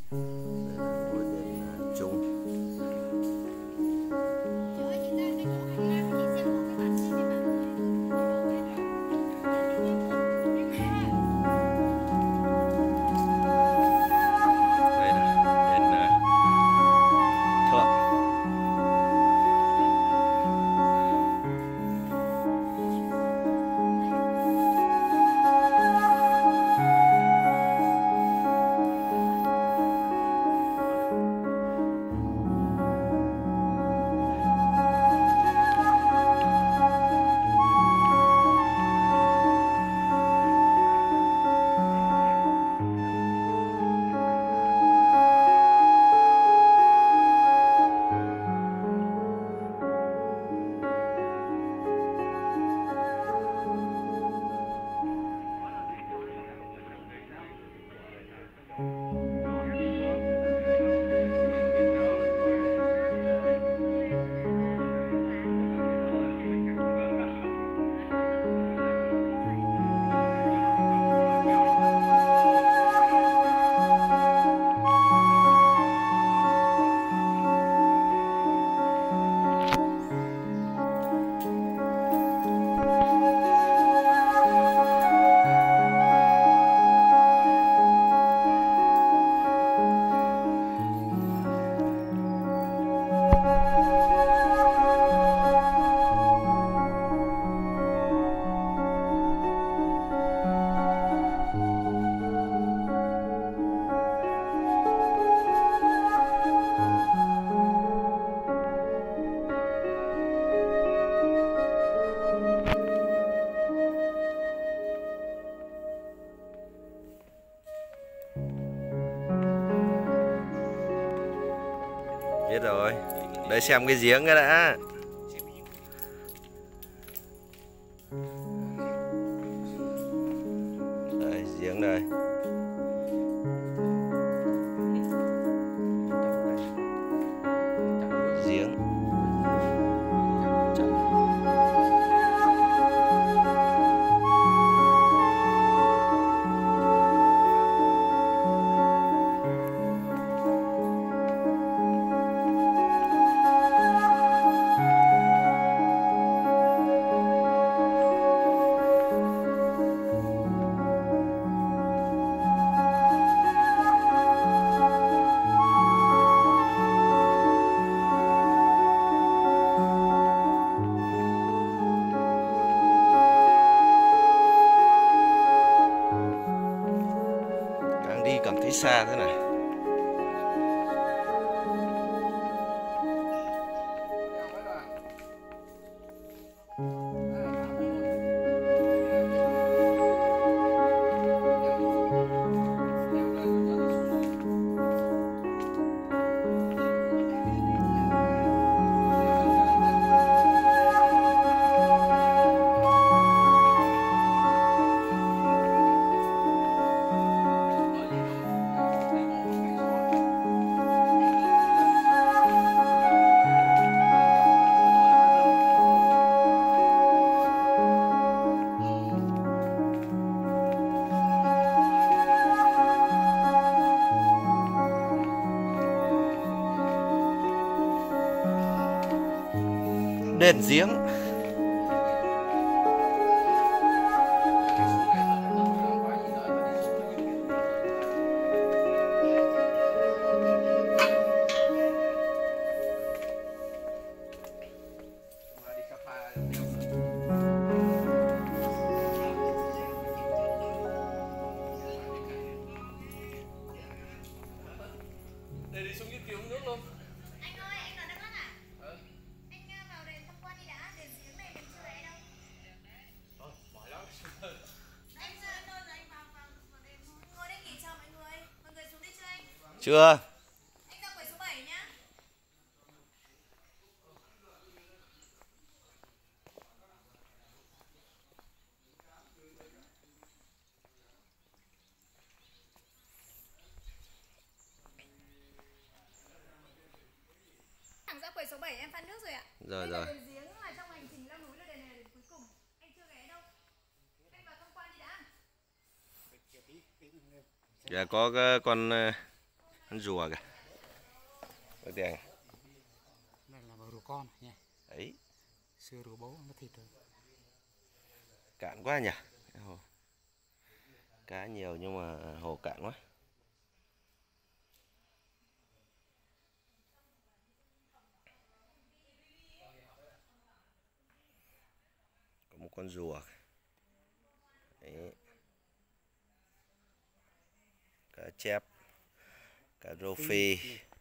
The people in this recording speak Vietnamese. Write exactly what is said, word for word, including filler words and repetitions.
Đây là ngôi đền à, chung. Đây là đền à, Thượng. Biết rồi. Đây xem cái giếng cái đã. Đây, giếng đây. Giếng. Đi cảm thấy xa thế này. Đền giếng. Để đi xuống dưới kia uống nước luôn. Anh ơi, anh nói đang mất à? Ừ. Anh uh, vào đền tham quan đi đã, đền giếng này mình chưa thấy đâu. Thôi, mỏi lắm. Anh chưa anh đâu rồi anh vào vào vào đền thôi. Ngồi đây nghỉ chờ mọi người. Mọi người xuống đi chưa anh? Chưa. Anh ra quầy số bảy nhá. Thẳng ra quầy số bảy em phan nước rồi ạ. Rồi rồi. Đền giếng là trong hành trình leo núi là đền này là đền cuối cùng. Anh chưa ghé đâu. Anh vào tham quan đi đã. Dạ có cái con Ăn rùa kìa. Bác Đèn. Đây là rùa con nha. Đấy. Xưa rùa bố nó thịt rồi. Cạn quá nhỉ. Hồ. Cá nhiều nhưng mà hồ cạn quá. Có một con rùa. Đấy. Cá chép, cá rô phi.